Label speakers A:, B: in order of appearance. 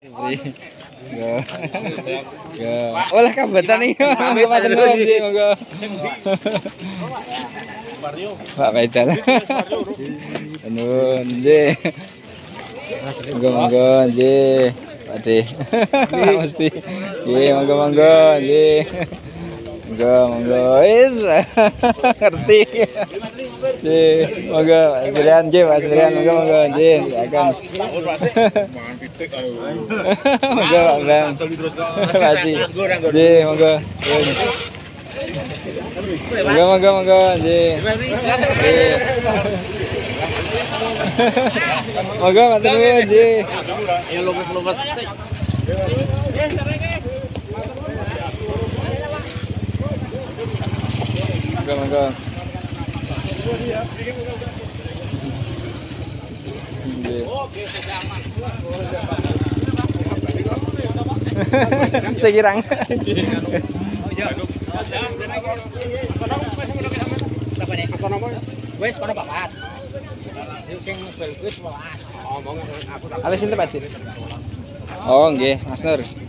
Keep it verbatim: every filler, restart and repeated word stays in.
A: Yo. Yo. Olah kabetan iki. Matur nuwun nggih, monggo. Pak Pedal. Nuwun nggih. Monggo monggo nggih. Pakde. Mesti. Nggih, monggo monggo nggih. Monggo monggo wis ngerti. Nggih, monggo Sendirian nggih, Pak Sendirian monggo monggo nggih, silakan. Monggo Pak Bram. Makasih. Nggih, monggo. Monggo monggo monggo nggih. Nggih. Monggo matur nuwun nggih.
B: Ya lumes-lumes.
A: Monggo monggo. Sekirang.
B: Wes kono papat. Yuk sing mobil kuwi sewelas. Omong aku tak.
A: Alis sinten Pak? Oh nggih, Mas Nur.